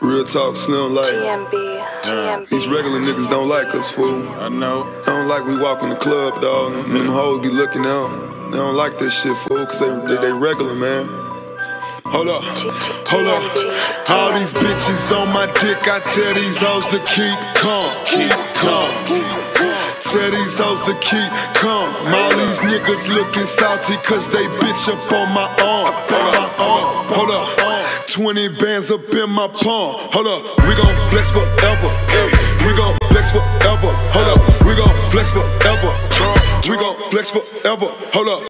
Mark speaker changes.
Speaker 1: Real talk, Slim, like
Speaker 2: GMB.
Speaker 1: these regular niggas don't like us, fool.
Speaker 3: I know.
Speaker 1: I don't like we walk in the club, dog, and them hoes be looking out. They don't like this shit, fool, cause they regular, man. Hold up, hold up. All these bitches on my dick, I tell these hoes to keep calm, keep calm. Tell these hoes to keep calm. All these niggas looking salty cause they bitch up on my arm, Hold up, 20 bands up in my palm. Hold up, we gon' flex forever. We gon' flex forever. Hold up, we gon' flex forever. We gon' flex forever. Hold up,